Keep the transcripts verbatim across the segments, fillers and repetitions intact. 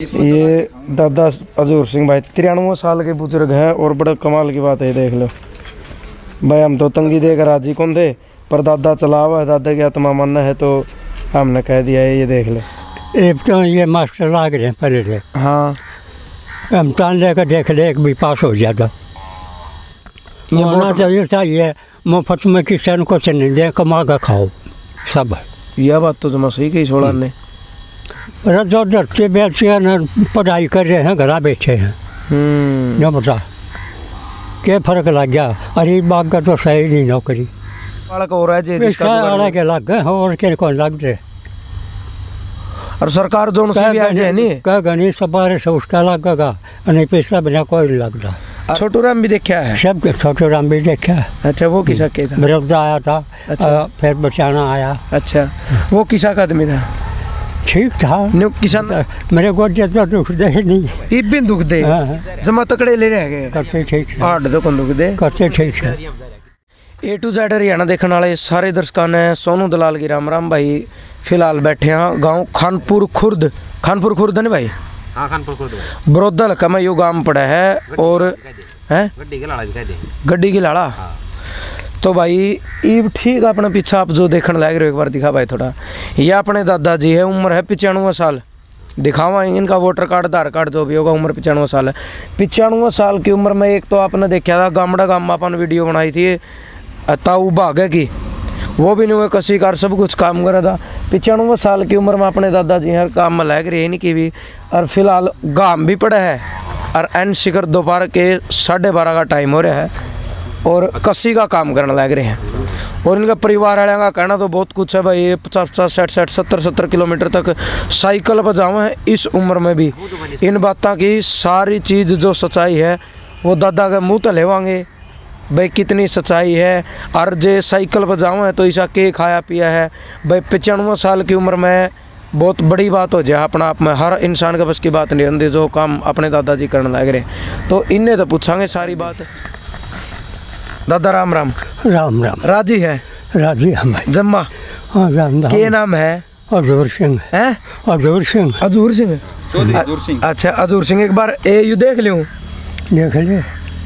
ये दादा हजूर सिंह भाई तिरानवे साल के बुजुर्ग हैं और बड़ा कमाल की बात है, देख लो भाई। हम तो तंगी देकर राजी कौन थे, पर दादा चला हुआ है, दादा की आत्मा मानना है तो हमने कह दिया है। ये देख लो, एक तो ये मास्टर लाग रहे हैं पहले से। हाँ, इम्तहान लेकर देख ले, एक भी पास हो जाता। होना चाहिए चाहिए मुफ्त में किसान को नहीं दे, कमा कर खाओ सब। यह बात तो जमा सही कही छोड़ा ने। जो डरते बैठे न पढ़ाई कर रहे हैं, घर बैठे हैं, जो बता क्या फर्क लग गया। अरे बाग का तो सही नहीं नौकरी हो रहा है जिसका के लग गए और के कौन लग रहे। और सरकार जो नहीं कह गनी सबारे से उसका लगेगा, नहीं पैसा बिना कोई लगता। छोटू राम भी देखा है, सब के छोटू राम भी देखा है। अच्छा, वो किसा के था? विरोधा आया था। अच्छा। फिर बचाना आया। अच्छा, वो किसा का आदमी था? ठीक था। किसान मेरे को जितना दुख दे नहीं, ये भी दुख दे जमा तकड़े ले रह गए। करते ठीक है, आठ दो कौन दुख दे करते ठीक है। ए टू जेड हरियाणा देखने वाले सारे दर्शकों ने सोनू दलाल की राम राम भाई। फिलहाल बैठे हैं गांव खानपुर खुर्द, खानपुर खुर्द है भाई। हाँ, खानपुर खुर्द बरोदा हल्का में यो गांव पड़ा है। और है गड्डी की लाड़ा। तो भाई ये ठीक अपने पीछे आप जो देखने लग रहे हो, एक बार दिखा भाई थोड़ा। ये अपने दादाजी है, उम्र है पचानवे साल। दिखावा इनका वोटर कार्ड आधार कार्ड जो भी होगा, उम्र पचानवे साल है। पचानवे साल की उम्र में एक तो आपने देखा था गामड़ा गाम में अपन वीडियो बनाई थी ताऊ भागे की, वो भी नहीं हुए कसी कार सब कुछ काम करा था। पचानवे साल की उम्र में अपने दादाजी हर काम में लग रहे नहीं की भी। और फिलहाल गाम भी पड़ा है और एन शिखर दोपहर के साढ़े बारह का टाइम हो रहा है और कसी का काम करने लग रहे हैं। और इनका परिवार वाले का कहना तो बहुत कुछ है भाई। ये पचास पचास साठ साठ सत्तर सत्तर किलोमीटर तक साइकिल पर जावा है इस उम्र में भी। इन बातों की सारी चीज़ जो सच्चाई है वो दादा के मुँह तले लेवांगे भाई, कितनी सच्चाई है। और जे साइकिल पर जावा है तो ऐसा के खाया पिया है भाई। पचानवे साल की उम्र में बहुत बड़ी बात हो जाए अपना आप में। हर इंसान के बस की बात नहीं रहती जो काम अपने दादाजी करने लग रहे। तो इन्हें तो पूछांगे सारी बात। दादा राम राम। राम राम। राजी है? राजी हम जम्मा। हाँ, राम राम। क्या नाम है? हजूर सिंह है। हजूर सिंह। हजूर सिंह हजूर सिंह। अच्छा, हजूर सिंह एक बार ए यू देख लूँ? देख ले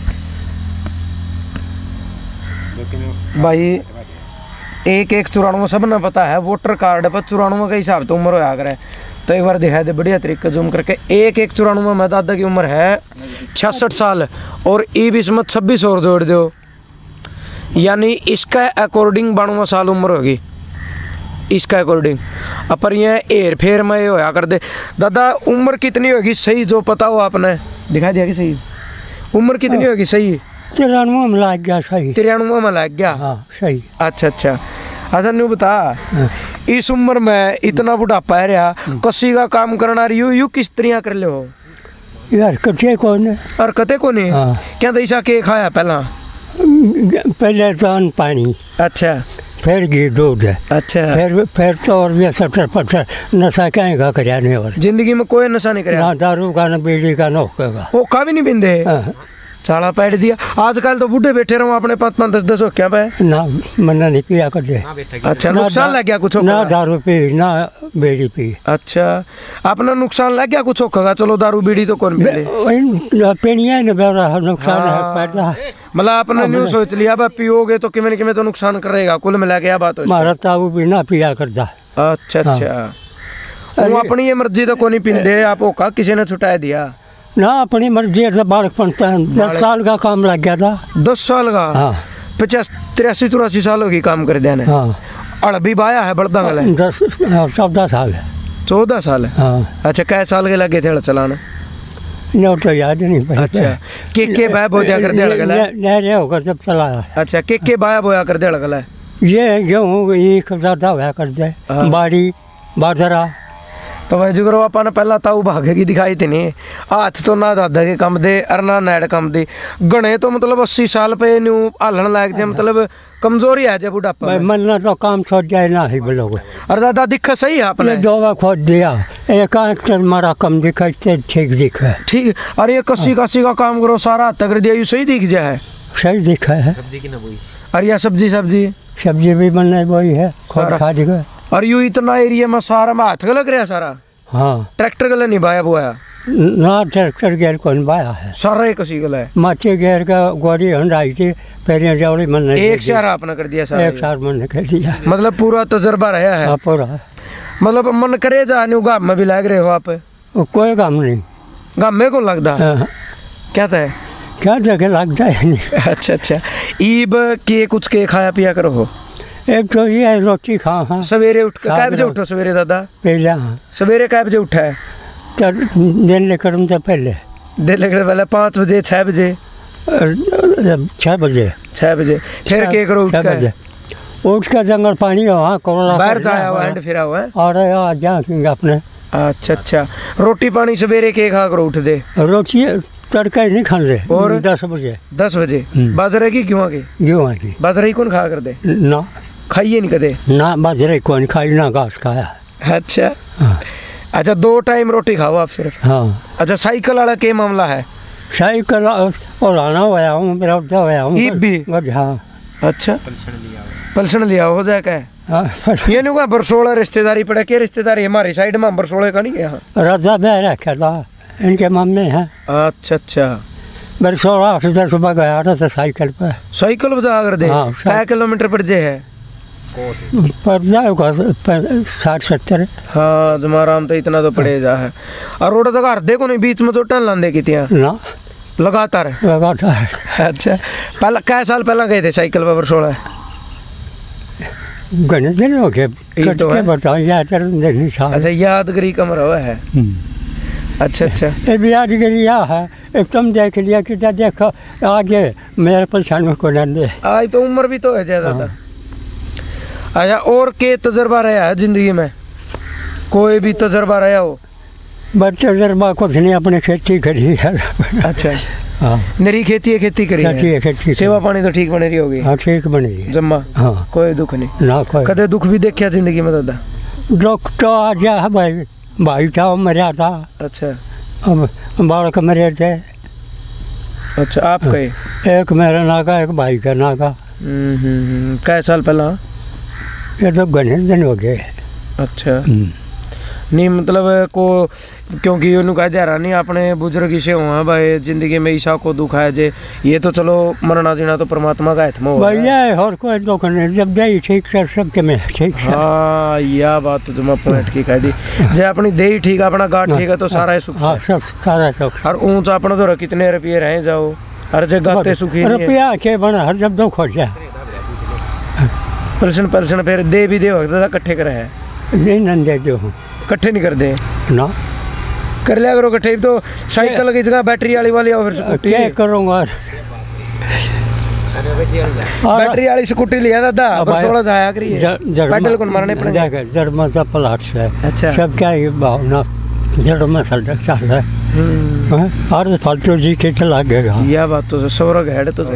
भाई। एक एक चौरानवे सब ना पता है, वोटर कार्ड पर चौरानवे का हिसाब तो उम्र होया करे। तो एक बार दिखा दे बढ़िया तरीके जूम करके। एक एक चौरानवे में दादा की उम्र है छियासठ साल और ई बीस में छब्बीस और जोड़ दो, यानी इसका अकॉर्डिंग बानवे साल उम्र होगी इसका अकॉर्डिंग। पर यह हेर फेर में होया कर दे। दादा उम्र कितनी होगी सही जो पता हो आपने? दिखा दिया कि सही उम्र कितनी होगी सही? तिरानवे में लग गया सही। तिरानवे में लग गया। हाँ, सही। अच्छा अच्छा। अच्छा न्यू बता, इस उम्र में इतना बुढ़ापा है रहा, कसी का काम करना यू यू किस तरह कर ले हो यार? कते कौन और कते को नहीं। हाँ। क्या ऐसा के खाया पहला? पहले तो पानी। अच्छा। फिर घी दूध। अच्छा। फिर फिर तो और भी सत्तर पचहत्तर नशा क्या का कराने। और जिंदगी में कोई नशा नहीं कराया? ना दारू का ना बीड़ी का ना होगा। वो का भी नहीं पींदे? साला पैड दिया। आजकल तो बूढ़े बैठे रहो अपने पाँच पाँच दस दस हो क्या पे ना मना नहीं पिया कर दे। अच्छा, नुकसान लग गया कुछ? ना दारू पी ना बीड़ी पी। अच्छा, अपना नुकसान लग गया कुछ होगा? चलो दारू बीड़ी तो कौन पीनिया नुकसान है। मतलब आपने न्यू सोच लिया पियोगे तो किमें किमें तो नुकसान करेगा कुल मिला के बात। हमारा ताऊ भी ना पिया करता। अच्छा अच्छा। वो अपनी ये मर्जी तो कौन पींदे आप होगा किसी ने छुटाया दिया ना? अपनी मर्जी से बालक पड़ता है। दस साल का काम लग गया था। दस साल का? हाँ। पचास तिरासी चौरासी साल होगी काम कर देने। हाँ। अड़बी बाया है बड़दा गला? दस चौदह साल है। चौदह साल है। हाँ। अच्छा, कै साल के लगे थे चलाना? नो तो याद नहीं पड़ा। अच्छा, के के बाया बोया कर दे गला? नहरे होकर जब चलाया। अच्छा, के के बाया बोया कर दे गला? ये गेहूँ ये ज्यादा होया कर दे, बाड़ी बाजरा। तो भाई जुगरो अपन पहला ताऊ भागे की दिखाई थी नहीं, हाथ तो ना दादा के कम दे और ना नैड कम दे। गणे तो मतलब अस्सी साल पे न्यू हालन लायक जे, मतलब कमजोरी है जब बुढ़ापा। मन तो काम छोड़ जाए ना ही बोलोगे। और दादा दिखा सही है आपने? दवा खोद दिया एक मारा कम दिखा ठीक दिखा। ठीक। और ये कसी कसी का काम करो सारा तक दिया, यू सही दिख जाए? सही दिखा है। सब्जी की ना बोई। और यह सब्जी सब्जी सब्जी भी बनना वही है खोद खाद। और यू इतना एरिया में सारा में हाथ का लग रहा सारा? हाँ। ट्रैक्टर गला नहीं बाया बोया? ना ट्रैक्टर गेर कौन बाया है सारा एक कसी गला है। माचे गेर का गोड़ी हंडाई थी पेरिया जावड़ी मन ने एक सार आपने कर दिया सारा एक सार मन ने कर दिया मतलब पूरा तजर्बा रहा है। हाँ पूरा मतलब मन करे जाने गाँव में भी लग रहे हो आप? कोई काम नहीं गाँव में कौन लगता हाँ, क्या था क्या जगह लगता है नहीं। अच्छा अच्छा ईब के कुछ के खाया पिया करो हो? एक तो ये रोटी खा हाँ सवेरे उठ के कै बजे उठो सवेरे दादा? पहले हाँ सवेरे कै बजे उठा है? तो दिन लेकर तो पहले दिन लेकर पहले पाँच बजे छः बजे छः बजे छः बजे फिर के करो उठ के? उठ कर जंगल पानी हो हाँ कोरोना बाहर जाया हुआ है फिरा हुआ है और आ जा अपने। अच्छा अच्छा रोटी पानी सवेरे के खा कर उठ दे? रोटी तड़का ही नहीं खा रहे और दस बजे दस बजे बाजरे की क्यों की गेहूँ की बाजरे कौन खा कर दे? ना खाइए नहीं कदे ना बाजरे कौन खाई ना घास खाया। अच्छा हाँ अच्छा दो टाइम रोटी खाओ आप सिर्फ? हाँ। अच्छा साइकिल वाला के मामला है? साइकिल और आना हुआ हूँ मेरा उठा हुआ हूँ ईब भी? हाँ। अच्छा पलसन लिया हो जाए क्या? हाँ ये नहीं हुआ बरसोड़ा रिश्तेदारी पड़े क्या? रिश्तेदारी हमारी साइड में बरसोड़े का नहीं है यहाँ? राजा बह रखा था इनके मम्मी हैं। अच्छा अच्छा बरसोड़ा से सुबह गया था तो साइकिल पर साइकिल बजा कर दे? हाँ, क्या किलोमीटर पड़ जे है? पर जाएगा साठ सत्तर। हाँ जमाराम तो इतना तो पड़े जा है। और रोड तक हर देखो नहीं बीच में तो टन लांदे की तिया ना लगातार लगातार। अच्छा पहला कै साल पहला गए थे साइकिल पर बरसोड़ा? गणेश दिन हो गए तो है। बताओ याद नहीं था। अच्छा यादगिरी कमरा हुआ है। अच्छा अच्छा ये भी यादगिरी यह है एक तुम देख लिया कि देखो आगे मेरे परेशान में को दे आज तो उम्र भी तो है ज़्यादा था। अच्छा और के तजर्बा रहा है ज़िंदगी में? कोई भी तजर्बा रहा हो? बस तजर्बा कुछ नहीं अपने खेती करी है। अच्छा हाँ नरी खेती है खेती करी खेती है है खेती सेवा पानी तो ठीक बनी रही होगी? हाँ ठीक बनी है जम्मा हाँ कोई दुख नहीं ना कोई कदे दुख भी देखा जिंदगी में दादा? दुख तो आ जा भाई भाई था वो मरा था। अच्छा अब बालक मरे थे। अच्छा आप कहे? एक मेरा नागा एक भाई का नागा। कै साल पहला? ये तो गणेश दिन हो गए। अच्छा नहीं मतलब को क्योंकि उन्होंने कहा जा रहा नहीं अपने बुजुर्ग से हुआ भाई जिंदगी में ईशा को दुख है जे ये तो चलो मरना जीना तो परमात्मा का हाथ में हो भैया और कोई दुख नहीं जब दे ठीक सर सबके में ठीक है। हाँ यह बात तो तुम पॉइंट की कह दी जे अपनी दे ठीक अपना गाठ ठीक है तो सारा है सुख। हाँ सब सारा सुख। और ऊँच अपना तो कितने रुपये रहे जाओ हर जगह ते सुखी रुपया के बना हर जब दुख हो जाए पलसन पलसन फिर दे भी दे वक्त इकट्ठे करे है नहीं नंदे जो इकट्ठे नहीं कर दे ना कर लिया करो इकट्ठे तो साइकिल की जगह बैटरी वाली वाली और फिर स्कूटी क्या करूँगा बैटरी वाली स्कूटी लिया दादा बरसोड़ा जाया करिए पैडल कौन मारने पड़ेंगे जड़ में तो प्लाट से अच्छा सब क्या ये भावना जड़ में सड़क चल रहा है और फालतू जी के चला गएगा। यह बात तो सौरग है तो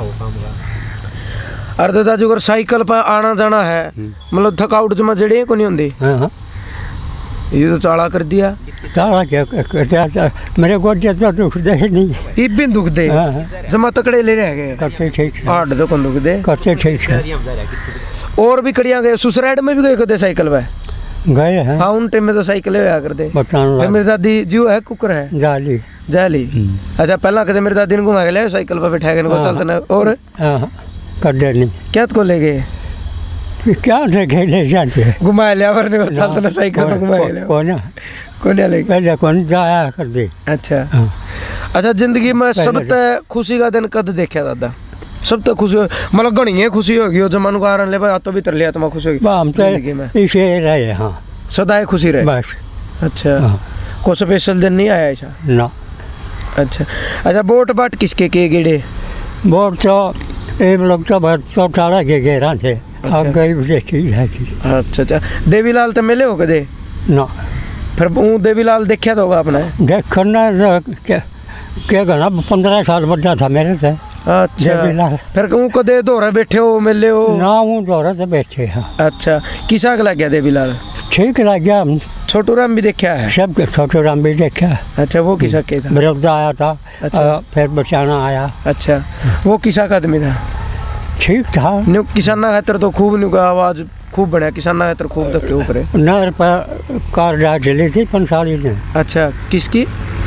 और दादा जो अगर साइकिल पर आना जाना है मतलब थकावट जमा जड़े को नहीं होंगी? हाँ ये तो चाला कर दिया चाला क्या क्या मेरे गोडे तो दुख दे नहीं ये भी दुख दे जमा तकड़े ले रह गए करते ठीक है हार्ट तो कौन दुख दे करते ठीक है। और भी कड़िया गए सुसराइड में भी गए कदे साइकिल पे गए हैं? हाँ उन टाइम में तो साइकिल होया कर दे फिर मेरी दादी जीव है कुकर है जाली जाली। अच्छा पहला कदे मेरी दादी ने घुमा के लिया साइकिल पर बैठा के चलते ना और कर दे नहीं क्या को ले गए क्या देखे ले जाते घुमा लिया वरने को चलते ना साइकिल पर घुमा लिया कौन कौन ले पहले कौन जाया कर दे। अच्छा अच्छा जिंदगी में सबसे खुशी का दिन कद देखा दादा? सब तो खुशी मतलब घनी है खुशी होगी जो जमानु कारण ले भाई तो भी तर लिया तो खुशी होगी जिंदगी में इसे रहे हाँ सदाए खुशी रहे बस। अच्छा को स्पेशल दिन नहीं आया ऐसा ना? अच्छा अच्छा वोट बाट किसके के गेड़े? वोट तो एक लोग तो बहुत चौटाला के घेरा थे आप गई देखी जाएगी। अच्छा अच्छा देवीलाल तो मिले हो कदे? ना फिर वो देवीलाल देखा तो होगा आपने? देखना क्या घना पंद्रह साल बड़ा था मेरे से। अच्छा फिर कहूँ कदे दोहरा बैठे हो मिले हो? ना हूँ दोहरा से बैठे हाँ। अच्छा किसा लग गया देवीलाल? ठीक लग गया। छोटू राम भी देखा है? सब छोटू राम भी देखा। अच्छा वो किसा के था? विरोध आया था। अच्छा फिर बचाना आया। अच्छा वो किसा का आदमी था? ठीक था न्यू किसाना खातर तो खूब न्यू का आवाज खूब बढ़िया किसाना खातर खूब धक्के ऊपर नहर पर कार जा चली थी पंसाली ने। अच्छा किसकी?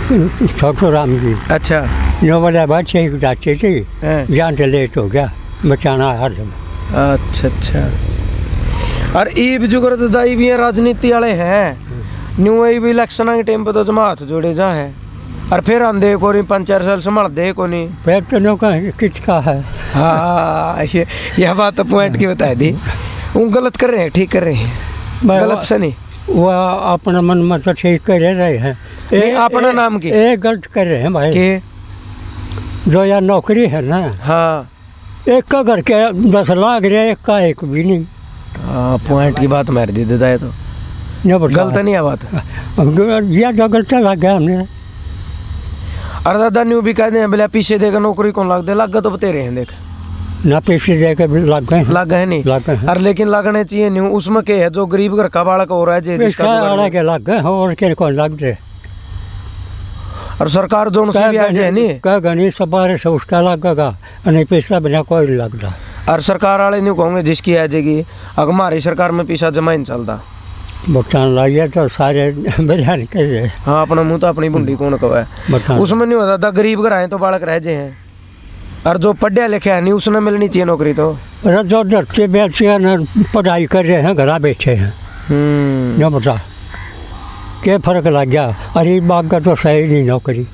छोटू राम जी अच्छा नौ वाले बच्चे एक जाते थे हैं। जान से लेट हो गया बचाना हर जब अच्छा अच्छा और ई भी जो करते दाई भी हैं राजनीति वाले हैं न्यू आई भी इलेक्शन के टाइम पे तो जमात जोड़े जा है और फिर आंदे को नहीं पाँच चार साल संभाल दे को नहीं फिर तो नो का किसका है। हाँ ये यह बात तो पॉइंट की बता दी वो गलत कर रहे हैं ठीक कर रहे हैं गलत से नहीं वो अपना मन में तो ठीक कर रहे हैं नहीं, अपना नाम की एक गलत कर रहे हैं भाई के जो यार नौकरी है ना हाँ एक का घर के दस लाख रहे एक का एक भी नहीं। हाँ पॉइंट की बात मार दी देता है तो गलत नहीं है बात यह जो गलत लग गया हमने अरे दादा न्यू भी कह दे बोले पीछे देकर नौकरी कौन लग दे लग तो बतेरे हैं देख ना पैसे देकर भी लग गए लग गए नहीं लग गए अरे लेकिन लगने चाहिए नहीं उसमें क्या है जो गरीब घर का बालक हो रहा है जे जिसका जुगाड़ के लग गए और के कौन लग जाए और सरकार जो उनसे भी आ जाए नहीं क्या गनी सबारे से उसका लगेगा नहीं पैसा बिना कोई नहीं लगता और सरकार वाले नहीं कहोगे जिसकी आ जाएगी अगर हमारी सरकार में पैसा जमा ही नहीं चलता भुगतान लाइए तो सारे बयान करिए हाँ अपना मुंह तो अपनी बुंडी कौन कहे उसमें नहीं होता था गरीब घर आए तो बालक रह जाए हैं और जो पढ़ा लिखा है नहीं उसने मिलनी चाहिए नौकरी तो जो डरते बैठे न पढ़ाई कर रहे हैं घर बैठे हैं जो बता क्या फर्क लग गया अरे बाग का तो सही नहीं नौकरी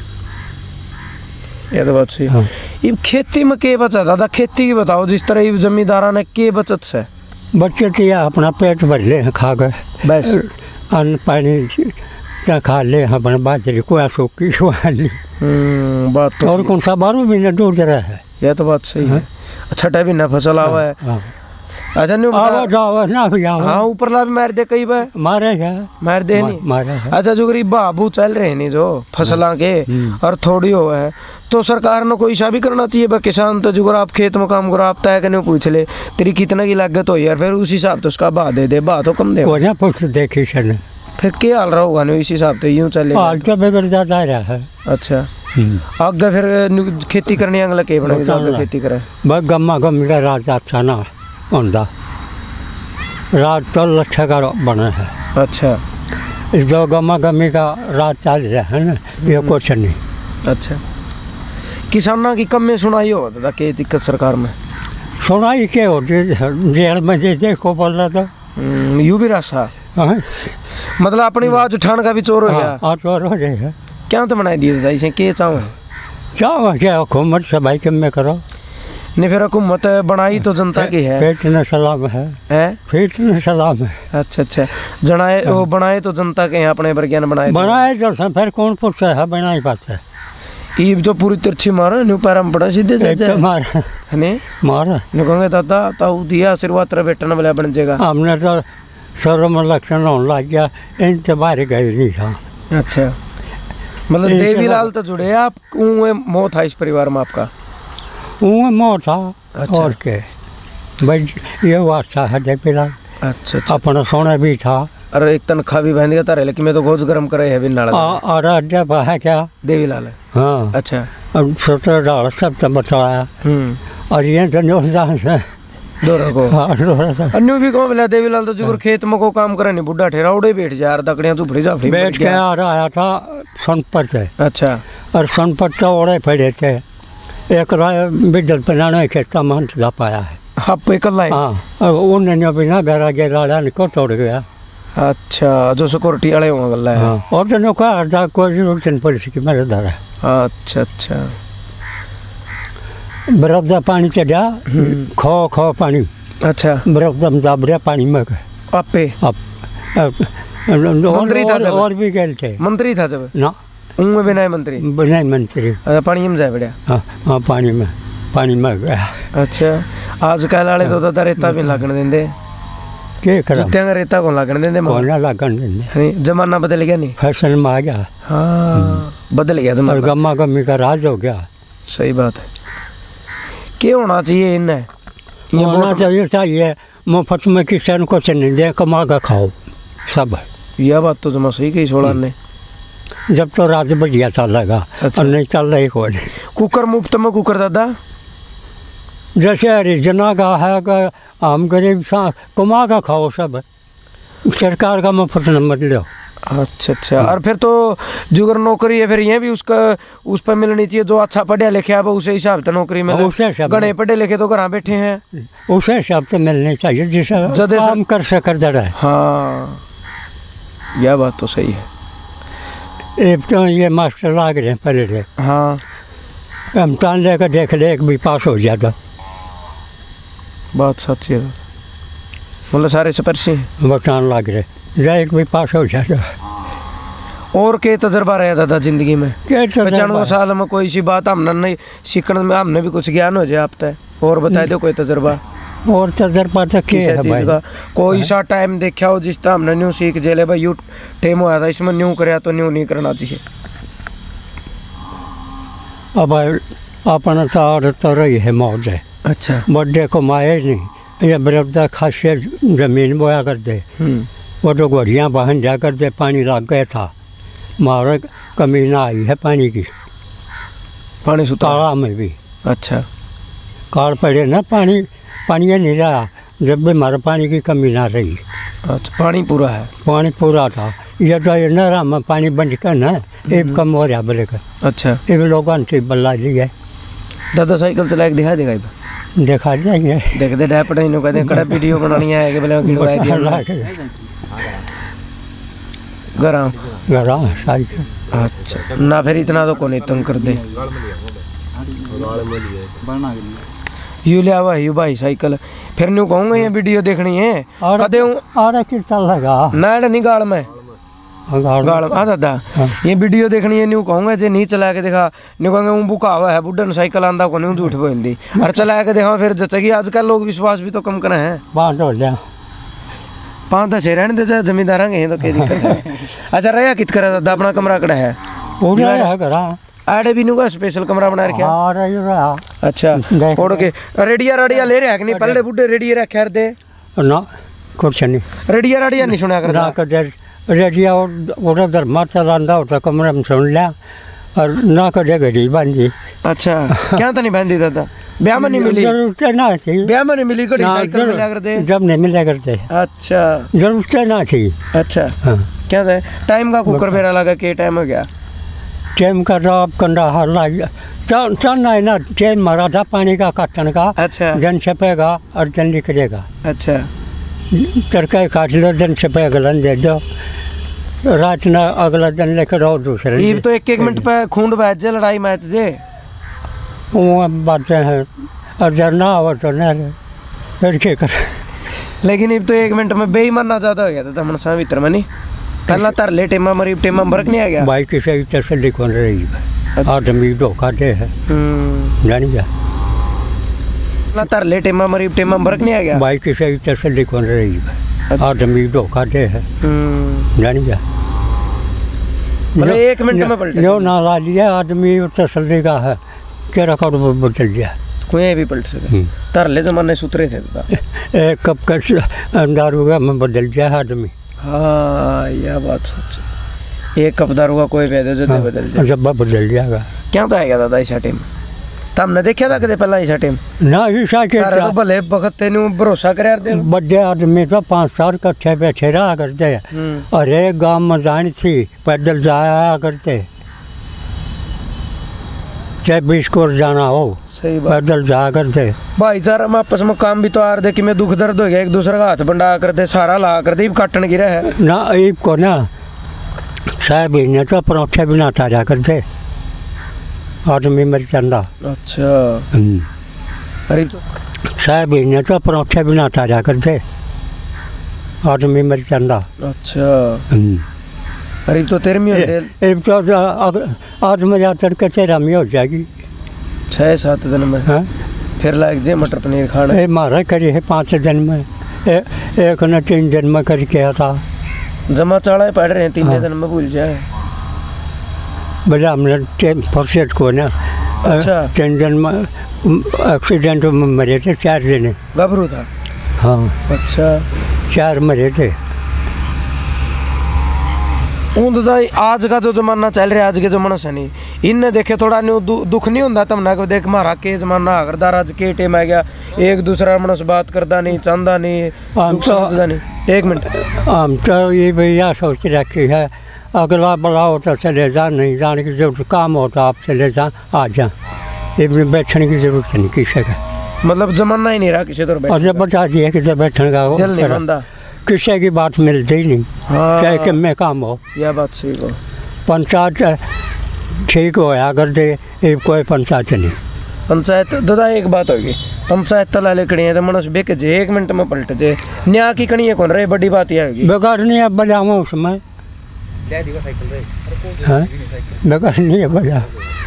ये तो बात सही हाँ। ये खेती में के बचत दादा खेती की बताओ जिस तरह ये जमींदारा ने के बचत से बच्चे तो या अपना पेट भर ले हैं खा गए बस अन्न पानी खा ले अपना बाजरी को सूखी ली बात तो और कौन सा बारह महीने डूब रहा है यह तो बात सही है छठा भी ना फसल आवा है अच्छा नहीं आवा जावा ना भी आवा हाँ ऊपर ला भी मार दे कई बार मारे है मार दे नहीं मारे है अच्छा जो गरीब बाबू चल रहे नहीं जो फसलों के और थोड़ी हो है तो सरकार ने कोई ईशा भी करना चाहिए भाई किसान तो जो आप खेत में काम करो आप तय करने पूछ ले तेरी कितना की लागत हो यार फिर उस हिसाब से उसका बहा दे दे बहा तो कम दे कोई पूछ देखी सर फिर क्या हाल रहा होगा नहीं इस हिसाब से यूँ चले हाल तो बिगड़ जाता रहा है। अच्छा आगे फिर खेती करने अगला के बना खेती करे बस गम्मा गम्मी का राज अच्छा ना होता राज तो लच्छा का बना है। अच्छा इस जो गम्मा गम्मी का राज चल रहा है ना ये कुछ नहीं। अच्छा किसानों की कम में सुनाई हो दादा के दिक्कत सरकार में सुनाई क्या होती जेल में जे देखो बोल रहा था यू भी रास्ता मतलब अपनी आवाज उठाने का भी चोर हो गया हाँ चोर हो जाएगा क्या तो बनाई दिए दादा इसे के चाहो चाहो क्या हुकूमत से भाई कम में करो नहीं फिर हुकूमत बनाई तो जनता की है पेट न सलाम है हैं पेट न सलाम है। अच्छा अच्छा जनाए वो बनाए तो जनता के हैं अपने वर्गीन बनाए बनाए जो फिर कौन पूछता है बनाई पास है ईब तो पूरी तिरछी मारा न्यू पैर में पड़ा सीधे जा जा मारा ने मारा नु कहेंगे दादा ताऊ दिया आशीर्वाद तेरा बेटा ने वाला बन जाएगा हमने तो शर्म लक्षण होने लग गया इनसे बाहर गए नहीं था। अच्छा मतलब देवीलाल तो जुड़े आप कुएं मौत था इस परिवार में आपका वो मौत था। अच्छा। और के भाई ये वास्ता है देवीलाल अच्छा अच्छा अपना सोना भी था अरे एक तनख्वाह भी बहन देता रहे लेकिन मैं तो गोज गर्म करे है भी नाला और जब है क्या देवीलाल है हाँ अच्छा अब सत्रह डॉलर सब तो बताया और ये तो न्यूज़ से दोरा को हाँ दोरा था अन्यू भी कौन बोला देवीलाल तो जुगर खेत में को काम करे नहीं बुढ़ा ठेरा उड़े बैठ जा यार दकड़ियां झुपड़ी जाफड़ी बैठ के आ रहा था सोनपुर से। अच्छा और सोनपुर तो ओढ़े पड़े थे एक राय बिजल बनाने के सामान जा पाया है आप इकल्ला है हाँ और उन्होंने बिना घर आगे लाड़ा को तोड़ गया। अच्छा जो सिक्योरिटी वाले होंगे गल्ला है हाँ और तो का अर्धा कोई जरूरत नहीं पुलिस की मेरे दर है। अच्छा अच्छा बर्फ का पानी चढ़ा खो खो पानी अच्छा बर्फ दम दाबड़िया पानी में गए आपे अब मंत्री था जब और भी गए थे मंत्री था जब ना उनमें बिना मंत्री बिना मंत्री अच्छा पानी में जाए बढ़िया हाँ हाँ पानी में पानी में गया। अच्छा आजकल वाले तो दादा रेता भी लगन देंगे क्या करा जुत्तियां का रेता कौन लगन देंगे कौन लगन देंगे नहीं जमाना बदल गया नहीं फैशन में आ गया हाँ बदल गया और जमाना गम्मा गम्मी का राज हो गया। सही बात है क्या होना चाहिए इन्हें ये होना चाहिए चाहिए मुफ्त में किसान को नहीं दे कमा का खाओ सब। यह बात तो जमा सही कही छोड़ा ने जब तो राज बढ़िया चलेगा। अच्छा। और नहीं चल रही कोई कुकर मुफ्त में कुकर दादा जैसे हरिजना का है कि हम गरीब कमा का खाओ सब सरकार का मुफ्त नंबर लो। अच्छा अच्छा। और फिर तो जुगर नौकरी है फिर ये भी उसका उस पर मिलनी चाहिए जो अच्छा पढ़े लिखे है उसे हिसाब से नौकरी मिले। उसे हिसाब गणे पढ़े लिखे तो घर बैठे हैं उसे हिसाब से मिलनी चाहिए जिसे काम कर सकर जरा। हाँ यह बात तो सही है। एक तो ये मास्टर लाग रहे हैं पढ़े रहे। हाँ इम्तहान लेकर देख ले एक भी पास हो जाता। बात सच्ची है मतलब सारे सपरसी बचान लग रहे जाए एक भी पास हो जाता। और के तजर्बा रहा दादा जिंदगी में पचानवे साल में कोई सी बात हमने नहीं सीखने में हमने भी कुछ ज्ञान हो जाए आप तक और बता दो कोई तजर्बा। और तजर्बा तो क्या है भाई का कोई सा टाइम देखा हो जिस तरह हमने न्यू सीख जेले भाई यू टाइम हुआ था इसमें न्यू कराया तो न्यू नहीं करना चाहिए। अब अपना तो आदत तो रही है मौज है। अच्छा बर्थडे को माए नहीं ये बरबदा खासे जमीन बोया करते वो तो घड़ियाँ बहन जा करते पानी लग गया था मारे कमी ना आई है पानी की पानी ताला में भी। अच्छा कार पड़े ना पानी पानी नहीं रहा जब भी हमारे पानी की कमी ना रही। अच्छा पानी पूरा है पानी पूरा था ये तो ये नहरा में पानी बंद कर ना एक कम हो रहा बोले का। अच्छा ये भी लोगों ने बल्ला लिया दादा साइकिल चला के दिखा देगा दिखा जाएंगे देख दे डैप नहीं नो कहते कड़ा वीडियो बनानी है कि बोले किलो है गरा गरा साइकिल। अच्छा ना फिर इतना तो कौन तंग कर दे यू लिया हुआ यू भाई साइकिल फिर न्यू कहूँगा ये वीडियो देखनी है कदे आड़ा कितना लगा ना नहीं गाड़ में गाड़ हाँ दादा ये वीडियो देखनी है न्यू कहूँगा जे नहीं चला के देखा न्यू कहेंगे वो बुका हुआ है बुढ़न साइकिल आंदा को नहीं झूठ बोल दी और चला के देखा फिर जचेगी आजकल लोग विश्वास भी तो कम करे हैं पाँच हो लिया पाँच दस रहने दे चाहे जमींदार हैं तो क्या दिक्कत है। अच्छा रहा कित करा दादा अपना कमरा कड़ा है आड़े भी नुका स्पेशल कमरा बना रखा। अच्छा और के रेडिया राडिया ले रहा है कि नहीं पहले बुढ़े रेडिया रखा दे ना कुछ नहीं रेडिया राडिया नहीं सुना कर रेडिया और धर्मा चलांदा होता कमरे में सुन लिया और ना कदे घड़ी बांधी। अच्छा क्या तो नहीं बांधी दादा ब्याह में नहीं मिली जरूरत ना थी ब्याह में नहीं मिली घड़ी साइकिल मिला करते जब नहीं मिला करते। अच्छा जरूरत ना थी। अच्छा हाँ क्या था टाइम का कुकर मेरा लगा के टाइम हो गया टाइम का राब कंडा हार लग चल चल है ना टाइम मारा था पानी का काटने का। अच्छा जन छपेगा और जन निकलेगा। अच्छा तड़का काट लो जन छपेगा लन दे दो रात ना अगला दिन लेकर आओ दूसरे ये तो एक एक मिनट पे खून बह जे लड़ाई मैच जे वो बातें हैं और जब ना हो तो ना फिर क्या कर। लेकिन अब तो एक मिनट में बेईमान ना ज़्यादा हो गया था मन सा भीतर में नहीं पहला तर ले टेमा मरी टेमा बरक नहीं आ गया भाई किसी तसल्ली कौन रही है आदमी धोखा दे है जानी जा पहला तर ले टेमा मरी टेमा बरक नहीं आ गया भाई किसी तसल्ली कौन रही है आदमी धोखा दे है जानी जा मतलब एक मिनट में पलट जो ना ला लिया आदमी तसल्ली का है क्या रखा बदल गया कोई भी पलट सके तरले जमाने सुतरे थे एक कप का दारू का मैं बदल गया आदमी। हाँ यह बात सच है एक कप दारू का कोई बेदे जो हाँ, बदल जाए जब बदल जाएगा क्या तो आएगा दादा इस टाइम तुमने देखा था कदे पहला इस टाइम ना ईसा के तो भले बखत तेनु भरोसा करे यार दे बड़े आदमी तो पांच साल कट्ठे बैठे रहा करते अरे गांव में जान थी पैदल जाया करते चाहे बीस कोस जाना हो सही बात पैदल जाया करते भाईचारा में आपस में काम भी तो आ रहे कि मैं दुख दर्द हो गया एक दूसरे का हाथ बंडा करते सारा ला करते काटन गिरा है ना ईब को ना छह महीने तो परोठे भी ना ताजा करते आदमी मर जाता। अच्छा अरे छह महीने तो परोठे भी ना ताजा करते आदमी मर जाता। अच्छा अरे तो तेरे में एक तो आज मजा तड़के तेरह में हो जाएगी छः सात दिन में हाँ फिर लाग जाए मटर पनीर खाना ये मारा करी है पाँच दिन में ए, एक न तीन दिन में करके था जमा चाड़ा पड़ रहे हैं तीन हाँ। दिन में भूल जाए बोला हमने फर्स्ट को ना अच्छा तीन दिन में एक्सीडेंट में मरे थे चार दिन गभरू था हाँ अच्छा चार मरे थे ऊँ दादा आज का जो जमाना चल रहा है, आज के जो मनुष्य नहीं इनने देखे थोड़ा न्यू दु, दुख नहीं होता तुमने को देख मारा के जमाना करदार आज के टेम आ गया, एक दूसरा मनुष्य बात करता नहीं, चाहता नहीं, दुख समझता नहीं। एक मिनट, हम तो ये भैया सोच रखी है अगला बड़ा होता चले जा, नहीं जाने की जरूरत, काम होता आप चले जा आ जा, ये बैठने की जरूरत नहीं किसी का, मतलब जमाना ही नहीं रहा किसी तरह और जब बता दिया कि जब बैठने का दिल नहीं मानता, किसी की बात मिलती ही नहीं। हाँ, चाहे कि मैं काम हो, यह बात सही हो। पंचायत ठीक हो अगर दे ये कोई पंचायत नहीं। पंचायत दादा एक बात होगी, पंचायत तला ले कड़ी है तो मनुष्य बेके जे एक मिनट में पलट जे, न्याय की कड़ी है कौन रहे, बड़ी बात यह होगी बेकार नहीं है बजावा उसमें, बेकार नहीं है बजा,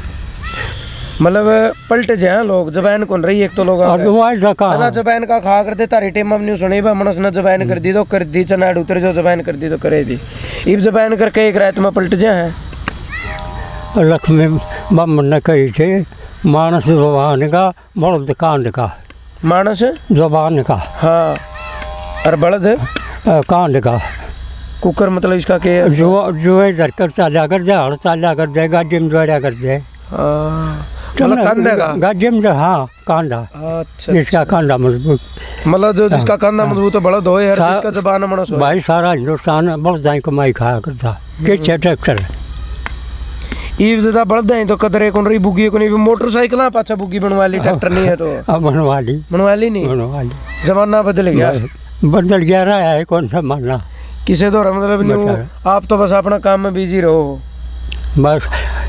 मतलब पलट जाए लोग, जबान कौन रही एक तो लोग ना जबान का खा कर दे तारी टेम नहीं सुने बा मनुष्य ने जबान कर दी तो कर दी, चनाड़ उतर जो जबान कर दी तो करे दी, इब जबान करके एक रात में पलट जाए। लक्ष्मी बम ने कही थी मानस जबान का बड़द कांड का, मानस जबान का, हाँ, और बड़द कांड का, कुकर मतलब इसका के जो जो इधर कर चाला कर दे, हड़ चाला कर दे, गाड़ी में जोड़ा कर दे, मतलब कांदा का गाड़ी में जो, हाँ कांदा, अच्छा, जिसका कांदा मजबूत, मतलब जो जिसका कांदा मजबूत है बड़द हो यार, जिसका जबान मनुष्य भाई सारा हिंदुस्तान बड़दाई कमाई खाया करता के ट्रैक्टर ईब दादा बड़दा है तो कदरे कौन रही बुगी को नहीं, मोटरसाइकिल ना पाछा बुगी बनवा ली, ट्रैक्टर नहीं है तो अब बनवा ली, बनवा ली नहीं, बनवा ली, जमाना बदल गया, बदल गया रहा है कौन सा मानना किसे तो मतलब नहीं, आप तो बस अपना काम में बिजी रहो, बस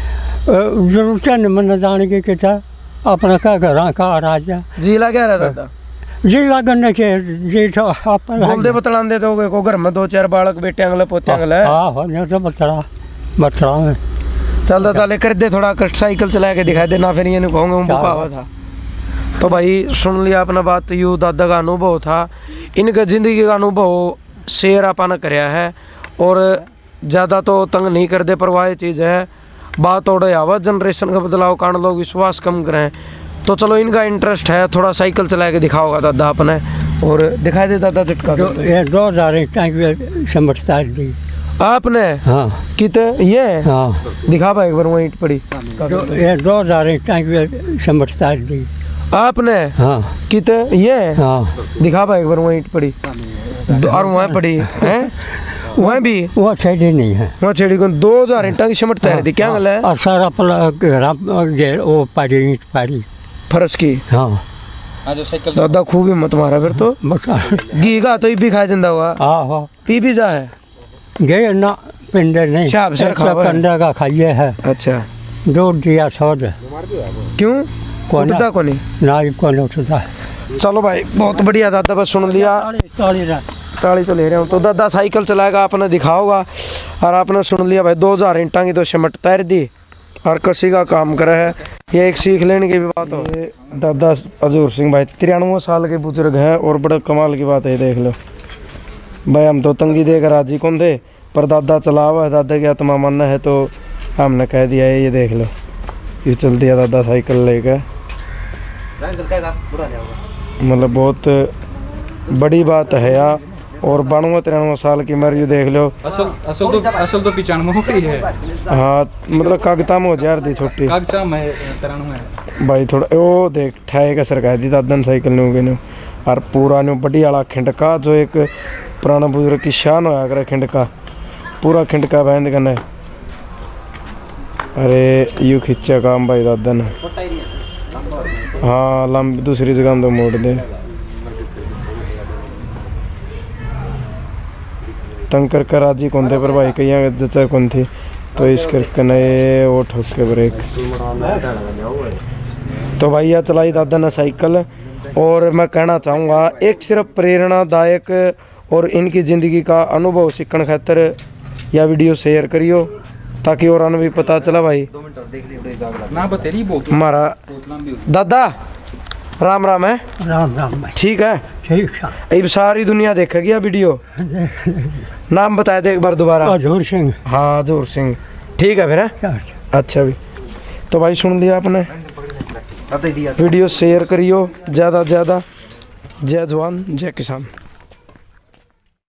जरूरत नहीं मन जाने के क्या अपना का घर का राजा जी ला क्या रहता था, जी लागन के जी तो आप बोल दे बतलान दे तो को घर में दो चार बालक बेटे अंगले पोते अंगले, हाँ हो नहीं तो बतला बतला में चल दादा ले कर दे थोड़ा कट साइकिल चला के दिखा दे ना, फिर ये नहीं कहूँगा वो भूखा हुआ था। तो भाई सुन लिया अपना बात, यू दादा का अनुभव था, इनका जिंदगी का अनुभव शेयर अपन कराया है, और ज़्यादा तो तंग नहीं कर दे, पर वह चीज़ है बात और आवा जनरेशन का बदलाव कारण लोग विश्वास कम करें, तो चलो इनका इंटरेस्ट है, थोड़ा साइकिल चला के दिखाओगा दादा अपने, और दिखाई दे दादा झटका ये दो हज़ार समझता दी आपने, हाँ कितने ये, हाँ दिखा पाए एक बार वहीं पड़ी, ये दो हज़ार समझता दी आपने, हाँ कितने ये, हाँ दिखा पाए एक बार वहीं पड़ी, और वहाँ पड़ी है वहाँ भी वो छेड़ी नहीं है, वहाँ छेड़ी को दो हजार इंटा की सिमट तैयार थी, क्या गल है, और सारा वो पारी ईंट पारी फरस की, हाँ दादा खूब हिम्मत मारा फिर तो, घी का तो भी खा जाता हुआ, हाँ पी भी जा है गए ना पिंडे नहीं, कंडा का खाइए है, अच्छा दूध दिया छोड़, क्यों उठता को नहीं ना कौन उठता। चलो भाई बहुत बढ़िया दादा, बस सुन लिया, ताली तो ले रहे हूँ, तो दादा साइकिल चलाएगा आपने दिखाओगा, और आपने सुन लिया भाई दो हजार इंटा की तो सिमट तैर दी, और कसी का काम करे है, ये एक सीख लेने की भी बात हो। दादा हजूर सिंह भाई तिरानवे साल के बुजुर्ग हैं, और बड़ा कमाल की बात है, देख लो भाई हम तो तंगी देकर राजी कौन थे, पर दादा चला हुआ है, दादा की आत्मा मानना है तो हमने कह दिया है, ये देख लो ये चल दिया दादा साइकिल लेकर, मतलब बहुत बड़ी बात है यार, और बानवे तिरानवे साल की उम्र, ये देख लो असल असल तो असल तो पिचानवे ही है, हाँ मतलब कागता में हो जा रही छोटी कागजा में तिरानवे भाई, थोड़ा वो देख ठाए का सरकार दी दादा ने साइकिल ने नु, और पूरा नु बड़ी वाला खिंडका जो एक पुराना बुजुर्ग की शान होया करे, खिंडका पूरा खिंडका बहन करना है, अरे यू खिंचा काम भाई दादा ने, हाँ लंबी दूसरी जगह तो मोड़ दे, तंग कर कर राजी कौन थे, पर भाई कहीं जचा कौन थी, तो इस करके नए वो ठोक के ब्रेक, तो भैया चलाई दादा ने साइकिल, और मैं कहना चाहूँगा एक सिर्फ प्रेरणादायक और इनकी ज़िंदगी का अनुभव सीखने खातर यह वीडियो शेयर करियो, ताकि और भी पता चला भाई हमारा दादा राम राम है, राम राम ठीक है, ठीक है, अब सारी दुनिया देखेगी यह वीडियो, नाम बता दे एक बार दोबारा, हजूर सिंह, हाँ हजूर सिंह, ठीक है फिर है, अच्छा भी, तो भाई सुन लिया आपने, वीडियो शेयर करियो ज़्यादा से ज़्यादा, जय जवान जय किसान।